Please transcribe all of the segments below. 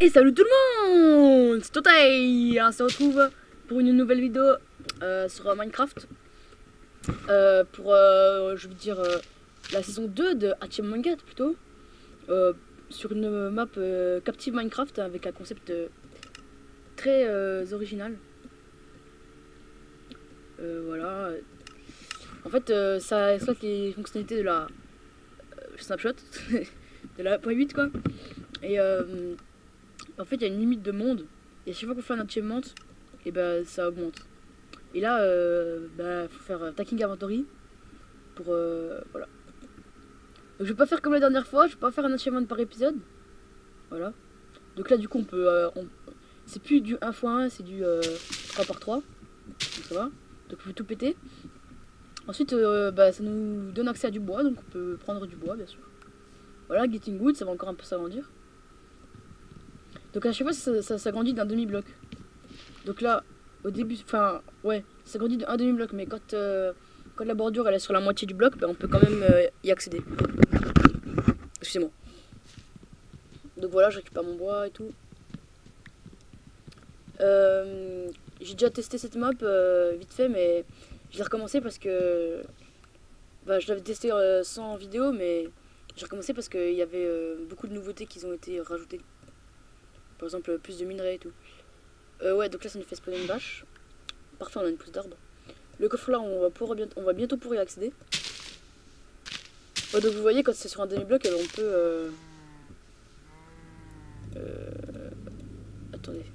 Et salut tout le monde, c'est Totai. On se retrouve pour une nouvelle vidéo sur Minecraft. Je veux dire, la saison 2 de Achievement Gate plutôt. Sur une map Captive Minecraft avec un concept très original. Voilà. En fait, ça exploite les fonctionnalités de la snapshot, de la 1.8 quoi. Et en fait, il y a une limite de monde. Et à chaque fois qu'on fait un achievement, et ben ça augmente. Et là, faut faire Tacking Inventory pour voilà. Donc je vais pas faire comme la dernière fois. Je vais pas faire un achievement par épisode. Voilà. Donc là, du coup, on peut, c'est plus du 1x1, c'est du 3x3. Donc ça va. Donc on peut tout péter. Ensuite, ça nous donne accès à du bois, donc on peut prendre du bois, bien sûr. Voilà, Getting Wood, ça va encore un peu s'agrandir. Donc à chaque fois, ça s'agrandit d'un demi-bloc. Donc là, au début, enfin, ouais, ça s'agrandit d'un demi-bloc, mais quand la bordure elle est sur la moitié du bloc, on peut quand même y accéder. Excusez-moi. Donc voilà, je récupère mon bois et tout. J'ai déjà testé cette map vite fait, mais je l'ai recommencé parce que je l'avais testé sans vidéo, mais j'ai recommencé parce qu'il y avait beaucoup de nouveautés qui ont été rajoutées. Par exemple, plus de minerais et tout. Ouais, donc là, ça nous fait spawner une vache. Parfait, on a une pousse d'arbre. Le coffre là, on va bientôt pouvoir y accéder. Donc vous voyez, quand c'est sur un demi-bloc, on peut... attendez.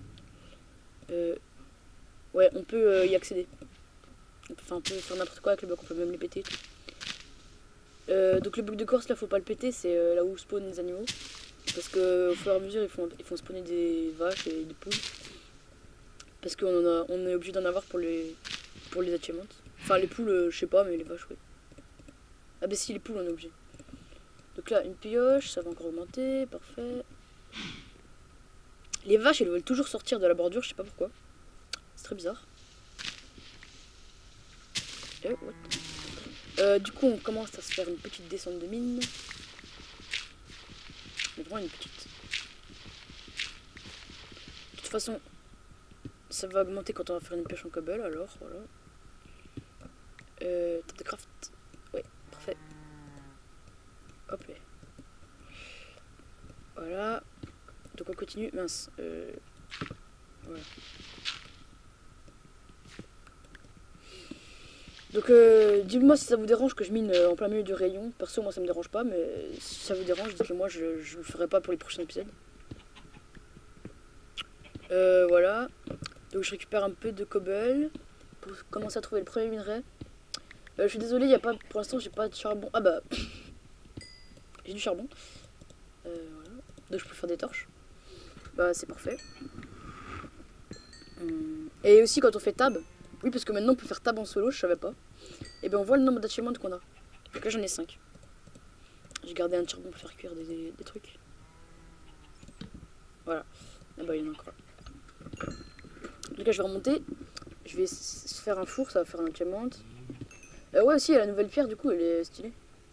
Ouais, on peut y accéder. On peut faire n'importe quoi avec le bloc, on peut même les péter. Donc le bloc de course là, faut pas le péter, c'est là où spawnent les animaux. Parce que au fur et à mesure, ils font spawner des vaches et des poules. Parce on est obligé d'en avoir pour les achievements. Enfin, les poules, je sais pas, mais les vaches, oui. Ah bah si, les poules, on est obligé. Donc là, une pioche, ça va encore augmenter, parfait. Les vaches, elles veulent toujours sortir de la bordure, je sais pas pourquoi. C'est très bizarre. Du coup, on commence à se faire une petite descente de mine. Mais vraiment une petite. De toute façon, ça va augmenter quand on va faire une pioche en cobble, alors voilà. Table de craft. Ouais, parfait. Hop là. Voilà. Donc on continue. Mince. Voilà. Donc dites-moi si ça vous dérange que je mine en plein milieu du rayon. Perso, moi ça me dérange pas, mais si ça vous dérange, dites-le moi, je le ferai pas pour les prochains épisodes. Voilà. Donc je récupère un peu de cobble pour commencer à trouver le premier minerai. Je suis désolé, il y a pas, pour l'instant j'ai pas de charbon. Ah bah j'ai du charbon. Voilà. Donc je peux faire des torches. Bah c'est parfait. Et aussi quand on fait tab, oui parce que maintenant on peut faire tab en solo, je savais pas. Et ben on voit le nombre d'achievements qu'on a. Donc là j'en ai 5. J'ai gardé un charbon pour faire cuire des trucs. Voilà. Ah bah il y en a encore là. Donc là je vais remonter. Je vais faire un four, ça va faire un achievement. Ouais aussi, la nouvelle pierre du coup elle est stylée.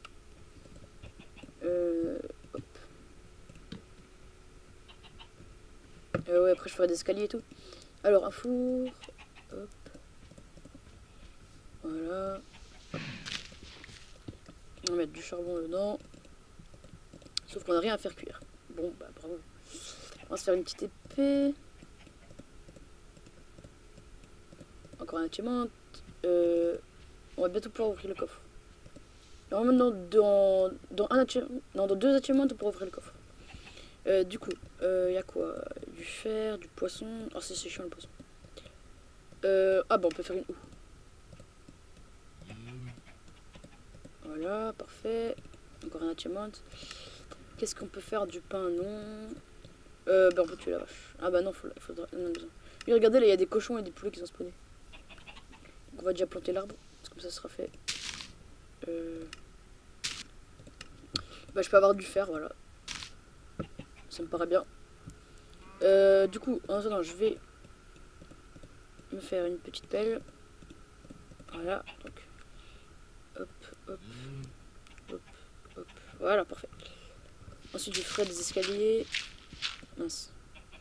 Hop. Ouais, après je ferai des escaliers et tout. Alors un four. Hop. Voilà. On va mettre du charbon dedans. Sauf qu'on n'a rien à faire cuire. Bon bah bravo. On va se faire une petite épée. Encore un achievement. On va bientôt pouvoir ouvrir le coffre. Normalement dans deux achievements on pourra ouvrir le coffre. Du coup, y a quoi? Du fer, du poisson. Oh c'est chiant le poisson. Ah bah on peut faire une houe. Voilà, parfait. Encore un achievement. Qu'est-ce qu'on peut faire? Du pain? Non. On peut tuer la vache. Ah bah non, il faudra. On a besoin. Oui, regardez, là il y a des cochons et des poulets qui sont spawnés. Donc on va déjà planter l'arbre. Comme ça sera fait. Je peux avoir du fer, voilà. Ça me paraît bien. Du coup, en attendant, je vais me faire une petite pelle. Voilà, donc. Hop, hop, hop, hop. Voilà, parfait. Ensuite, je ferai des escaliers. Mince.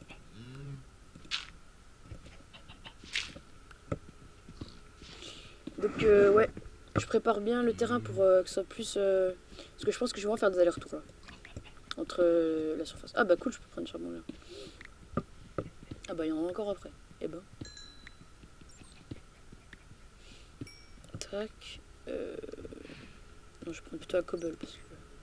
que, ouais, je prépare bien le terrain pour que ce soit plus... parce que je pense que je vais vraiment faire des allers-retours, là. Entre la surface. Ah bah cool, je peux prendre du charbon, là. Ah bah il y en a encore après. Eh ben. Tac. Non, je prends plutôt la cobble, parce que...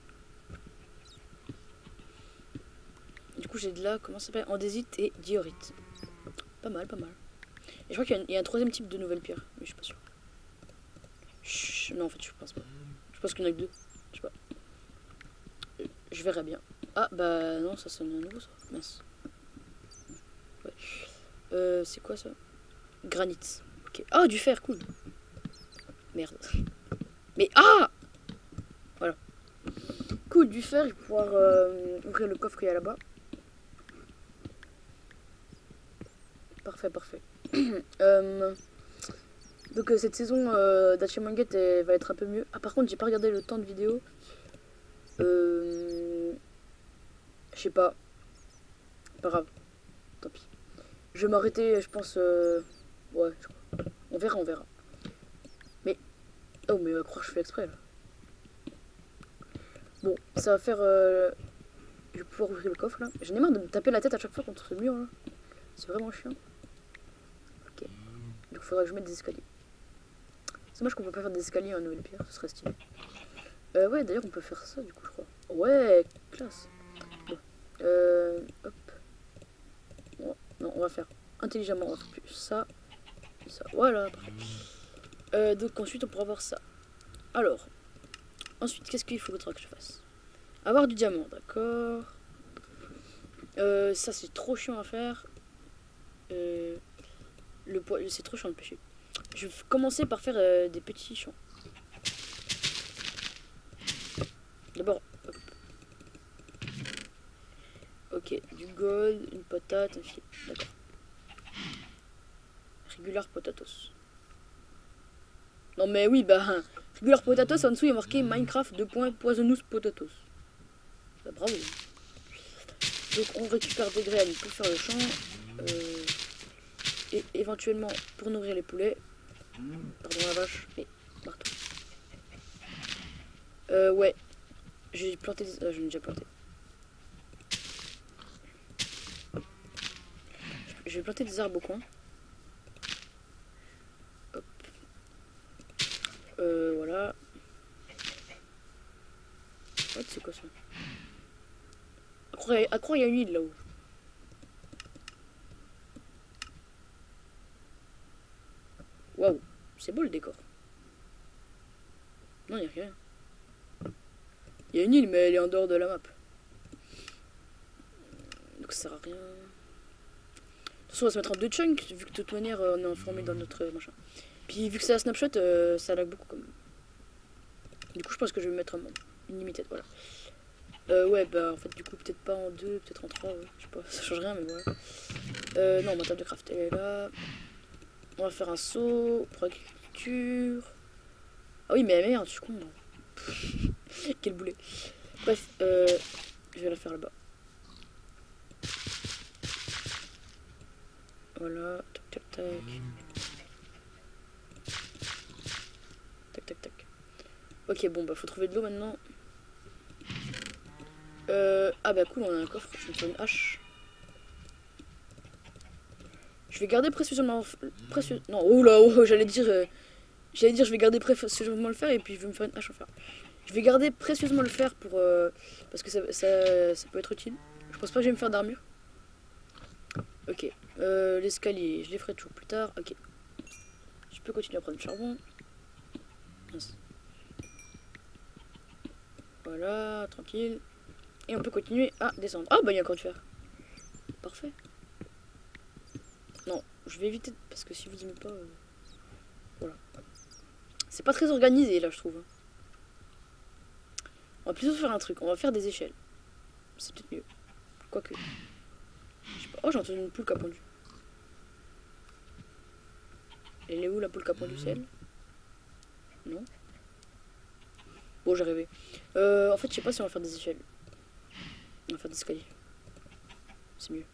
Du coup, j'ai de là, comment ça s'appelle? Andésite et diorite. Pas mal, pas mal. Et je crois qu'il y a un troisième type de nouvelle pierre, mais je suis pas sûr. Chut, non, en fait, je pense pas. Je pense qu'il y en a que deux. Je sais pas. Je verrai bien. Ah, bah non, ça sonne à nouveau, ça. Mince. Ouais. C'est quoi ça? Granit. Ok. Ah, du fer, cool. Merde. Mais ah! Voilà. Cool, du fer, je vais pouvoir ouvrir le coffre qu'il y a là-bas. Parfait, parfait. Donc cette saison d'Achievement Gate va être un peu mieux. Ah par contre j'ai pas regardé le temps de vidéo. Je sais pas. Pas grave. Tant pis. Je vais m'arrêter je pense... ouais, je crois. On verra, on verra. Mais... Oh mais croire que je fais exprès là. Bon, ça va faire... Je vais pouvoir ouvrir le coffre là. J'en ai marre de me taper la tête à chaque fois contre ce mur là. C'est vraiment chiant. Ok. Donc il faudra que je mette des escaliers. C'est dommage qu'on peut pas faire des escaliers en nouvelle pierre, ce serait stylé. Ouais, d'ailleurs, on peut faire ça, du coup, je crois. Ouais, classe. Bon. Hop. Bon, non, on va faire intelligemment. On va faire plus ça. Ça. Voilà, parfait. Donc, ensuite, on pourra voir ça. Alors. Ensuite, qu'est-ce qu'il faudra que je fasse? Avoir du diamant, d'accord. Ça, c'est trop chiant à faire. C'est trop chiant de pêcher. Je vais commencer par faire des petits champs. D'abord, hop. Ok, du gold, une patate, un filet. D'accord. Regular potatoes. Non mais oui, bah, regular potatoes, en dessous il y a marqué Minecraft Poisonous potatoes. Bah, bravo. Donc on récupère des graines pour faire le champ. Et éventuellement pour nourrir les poulets. Pardon la vache, mais marteau. Ouais. J'ai planté des... j'en ai déjà planté. Je vais planter des arbres au coin. Hop. Voilà. What, c'est quoi ça? À croire il y a une île là-haut. Waouh, c'est beau le décor. Non, il n'y a rien. Il y a une île, mais elle est en dehors de la map. Donc ça sert à rien. De toute façon, on va se mettre en deux chunks, vu que de toute manière, on est informé dans notre machin. Puis vu que c'est un snapshot, ça lag beaucoup quand même. Du coup, je pense que je vais mettre une limited, voilà. Ouais, bah en fait, du coup, peut-être pas en deux, peut-être en trois, ouais. Je sais pas, ça change rien, mais voilà. Non, ma table de craft, elle est là. On va faire un saut pour agriculture. Ah oui, mais merde, je suis con. Quel boulet. Bref, je vais la faire là-bas. Voilà, tac tac tac. Tac tac tac. Ok, bon, bah faut trouver de l'eau maintenant. Ah bah cool, on a un coffre, je vais me faire une hache. Je vais garder précieusement... Non, oh là, oh, j'allais dire je vais garder précieusement le fer et puis je vais me faire une hache en fer. Je vais garder précieusement le fer pour... parce que ça peut être utile. Je pense pas que je vais me faire d'armure. Ok. L'escalier, je les ferai toujours plus tard. Ok. Je peux continuer à prendre du charbon. Mince. Voilà, tranquille. Et on peut continuer à descendre. Ah bah il y a encore du fer. Parfait. Non, je vais éviter parce que si vous aimez pas... voilà. C'est pas très organisé là je trouve. On va plutôt faire un truc. On va faire des échelles. C'est peut-être mieux. Quoique. Je sais pas. Oh j'ai entendu une poule qui a pondu. Elle est où la poule qui a pondu, celle? Non. Bon j'ai rêvé. En fait je sais pas si on va faire des échelles. On va faire des escaliers. C'est mieux.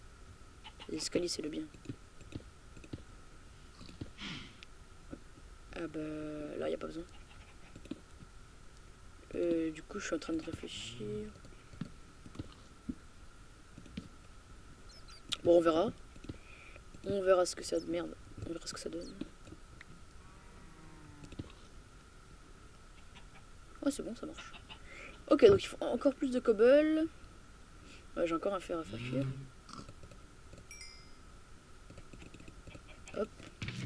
Les escaliers c'est le bien. Ah bah là, il n'y a pas besoin. Du coup, je suis en train de réfléchir. Bon, on verra. On verra ce que ça... Merde. On verra ce que ça donne. Oh, c'est bon, ça marche. Ok, donc il faut encore plus de cobble. Ouais, j'ai encore un fer à faire cuire. Hop.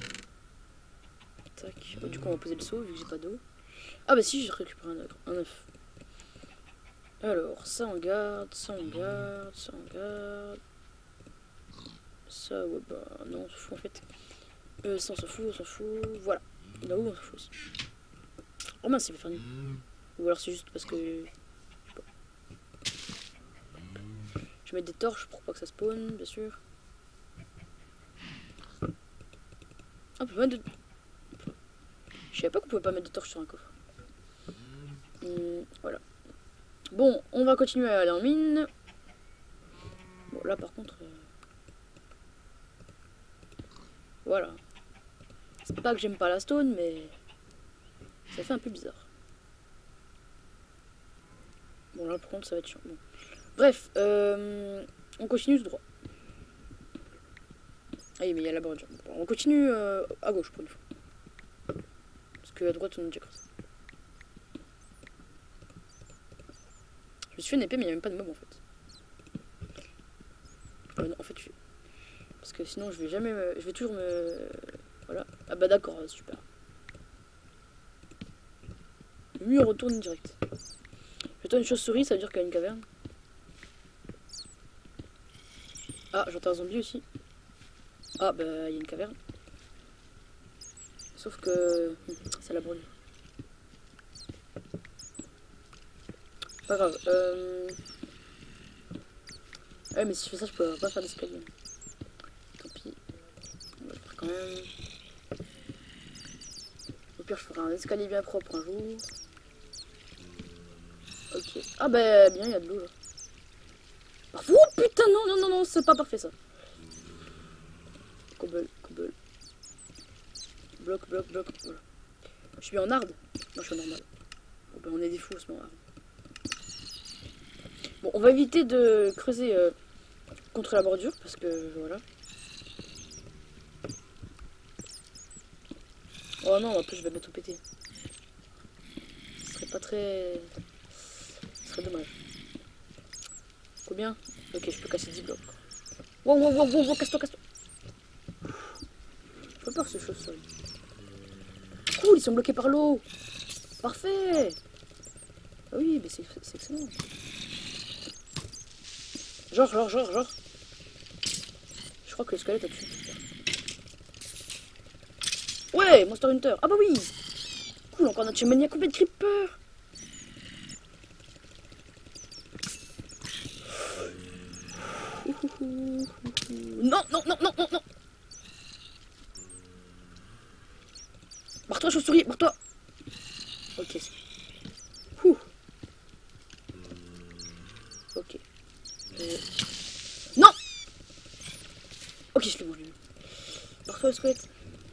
Tac. Oh, du coup, on va poser le seau vu que j'ai pas d'eau. Ah bah si, j'ai récupéré un œuf. Alors, ça on garde, ça on garde, ça on garde. Ça, ouais, bah non, on s'en fout en fait. Ça on s'en fout, on s'en fout. Voilà. Là où on s'en fout aussi. Oh mince, il va faire nuit. Ou alors c'est juste parce que... Je sais pas. Je vais mettre des torches pour pas que ça spawn, bien sûr. Ah, on peut mettre de... Je savais pas qu'on pouvait pas mettre de torches sur un coffre. Voilà. Bon, on va continuer à aller en mine. Bon, là par contre... Voilà. C'est pas que j'aime pas la stone, mais... Ça fait un peu bizarre. Bon, là par contre ça va être chiant. Bon. Bref, on continue tout droit. Ah oui, mais il y a la bordure. Bon, on continue à gauche pour une fois. Parce que à droite on a déjà creusé. Je me suis fait une épée, mais il n'y a même pas de mob en fait. Non, en fait, parce que sinon je vais jamais je vais toujours me... Voilà. Ah bah d'accord, super. Le mur retourne direct. J'entends une chauve-souris, ça veut dire qu'il y a une caverne. Ah, j'entends un zombie aussi. Ah bah il y a une caverne. Sauf que... ça la brûle. Pas grave. Ouais, mais si je fais ça, je peux pas faire d'escalier. Tant pis. On va le faire quand même. Au pire, je ferai un escalier bien propre un jour. Ok. Ah bah bien, il y a de l'eau là. Oh putain, non, non, non, non, c'est pas parfait ça. Cobble, cobble. Bloc, bloc, bloc. Voilà. Je suis en hard. Non, je suis en normal. Bon, bah, on est des fous, ce moment. Bon, on va éviter de creuser contre la bordure parce que voilà. Oh non, en plus je vais bientôt péter. Ce serait pas très... Ce serait dommage. Combien? Ok, je peux casser 10 blocs. Wow, wow, wow, wow, wow, casse-toi, casse-toi. Je peux peur ce chauve-souris. Cool, ils sont bloqués par l'eau. Parfait. Ah oui, mais c'est excellent. Genre. Je crois que le squelette a tué. Ouais, Monster Hunter. Ah bah oui. Cool, encore notre chemin. Il y a combien de creepers? Non, non, non, non, non, non. Barre-toi, chauve-souris, barre-toi. Ok. Ok. Non. Ok, je l'ai mangé. Barre-toi, le squelette.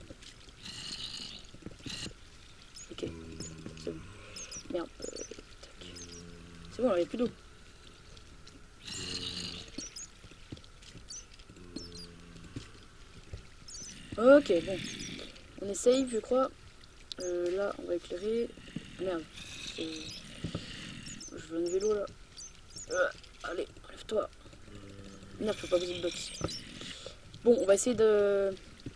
Ok. C'est bon. Merde. Tac. C'est bon, alors il n'y a plus d'eau. Ok, bon. On est safe, je crois. Là, on va éclairer. Merde. Je veux un vélo, là. Allez, enlève-toi. Merde, je peux pas poser de box. Bon, on va essayer de...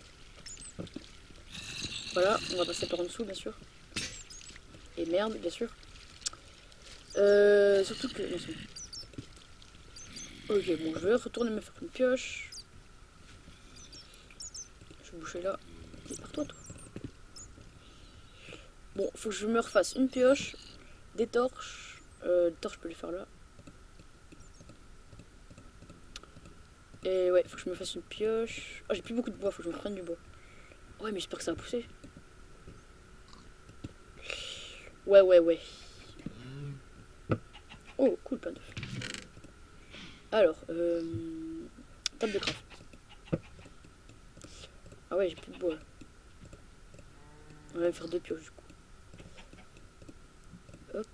Voilà, on va passer par en dessous, bien sûr. Et merde, bien sûr. Surtout que... Non, c'est bon. Ok, bon, je vais retourner me faire une pioche. Je vais boucher là. Et par toi. Bon, faut que je me refasse une pioche, des torches. Des torches, je peux les faire là. Et ouais, faut que je me fasse une pioche. Oh, j'ai plus beaucoup de bois, faut que je me prenne du bois. Ouais, mais j'espère que ça va pousser. Ouais. Oh, cool, plein d'œufs. Alors, table de craft. Ah ouais, j'ai plus de bois. On va faire 2 pioches du coup. Hop.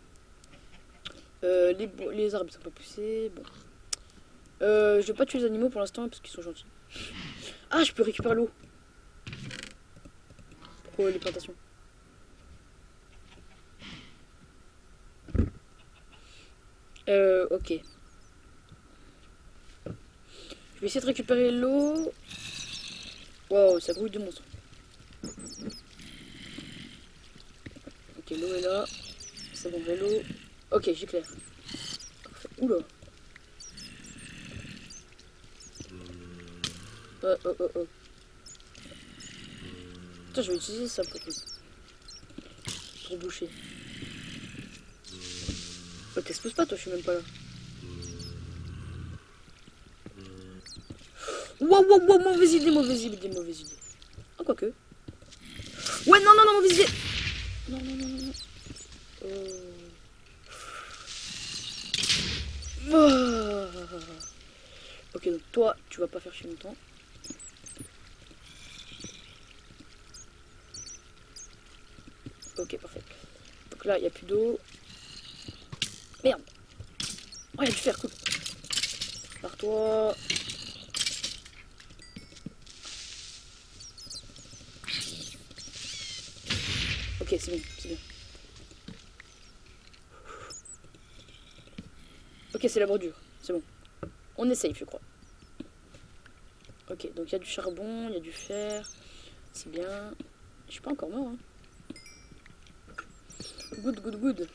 Les arbres ils sont pas poussés. Bon. Je vais pas tuer les animaux pour l'instant parce qu'ils sont gentils. Ah, je peux récupérer l'eau. Pour les plantations. Ok. Je vais essayer de récupérer l'eau. Wow, ça grouille de monstres. Ok, l'eau est là. C'est bon, j'ai l'eau. Ok, j'éclaire. Oula. Oh. Putain, je vais utiliser ça pour boucher. Oh, t'exploses pas, toi, je suis même pas là. Wow, mauvaise idée. Oh, quoique. Ouais, non, mauvaise idée. Non. Oh. Ok, donc toi, tu vas pas faire chier longtemps. Ok, parfait. Donc là, il n'y a plus d'eau. Merde. Oh, il y a du fer, cool. Pars-toi. Ok, c'est bien. Ok, c'est la bordure. C'est bon. On est safe, je crois. Ok, donc il y a du charbon, il y a du fer. C'est bien. Je suis pas encore mort, hein. Good.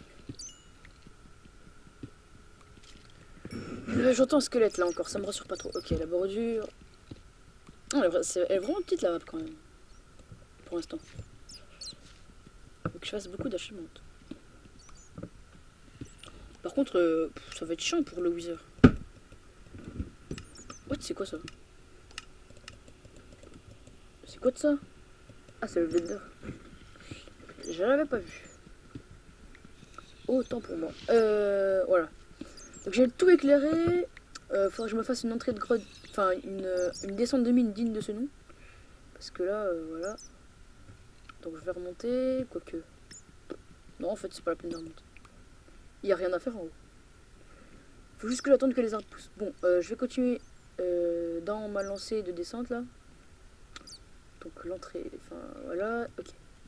J'entends un squelette là encore, ça me rassure pas trop. Ok, la bordure. Oh, elle est vraiment petite la map quand même. Pour l'instant. Faut que je fasse beaucoup d'achèvements. Par contre, ça va être chiant pour le Wither. What, c'est quoi ça? C'est quoi de ça? Ah, c'est le Blender. Je l'avais pas vu. Autant pour moi. Voilà. Donc j'ai tout éclairé. Faudrait que je me fasse une entrée de grotte. Enfin, une descente de mine digne de ce nom. Parce que là, voilà. Donc je vais remonter. Quoique. Non, en fait, c'est pas la peine de remonter. Il n'y a rien à faire en haut. Faut juste que j'attende que les arbres poussent. Bon, je vais continuer dans ma lancée de descente là. Donc l'entrée, enfin voilà, ok.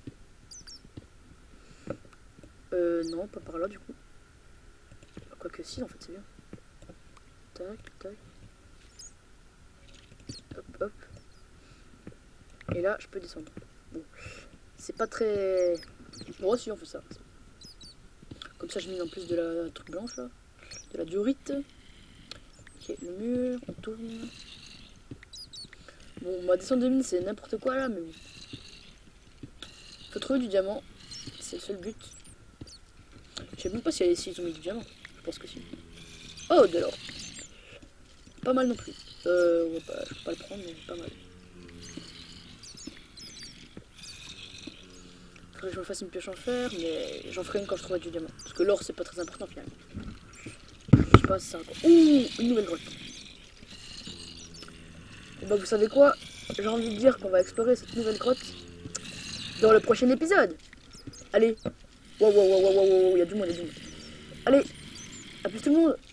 Non, pas par là du coup. Quoique si, en fait c'est bien. Tac. Hop. Et là, je peux descendre. Bon, c'est pas très... Bon, si on fait ça. Comme ça, je mets en plus de la truc blanche là. De la diorite. Ok, le mur, on tourne. Bon, ma descente de mine, c'est n'importe quoi là, mais bon. Faut trouver du diamant. C'est le seul but. Je sais même pas s'ils ont mis du diamant. Je pense que si. Oh, de l'or. Pas mal non plus. Ouais, je peux pas le prendre, mais pas mal. Faudrait que je me fasse une pioche en fer, mais j'en ferai une quand je trouverai du diamant. Parce que l'or, c'est pas très important finalement. Je sais pas si ça. Ouh, une nouvelle grotte. Et bah, vous savez quoi? J'ai envie de dire qu'on va explorer cette nouvelle grotte dans le prochain épisode. Allez. Wow, il y a du monde, Allez, à plus tout le monde.